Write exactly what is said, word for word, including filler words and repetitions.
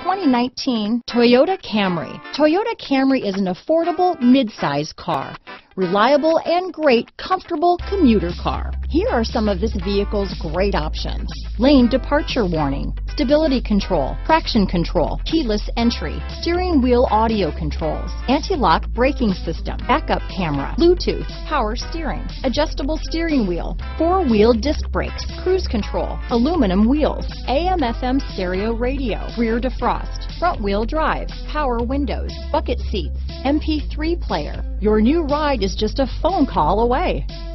twenty nineteen Toyota Camry. Toyota Camry is an affordable mid-size car. Reliable and great comfortable commuter car. Here are some of this vehicle's great options. Lane departure warning, stability control, traction control, keyless entry, steering wheel audio controls, anti-lock braking system, backup camera, Bluetooth, power steering, adjustable steering wheel, four-wheel disc brakes, cruise control, aluminum wheels, A M F M stereo radio, rear defrost, front wheel drive, power windows, bucket seats, M P three player. Your new ride is just a phone call away.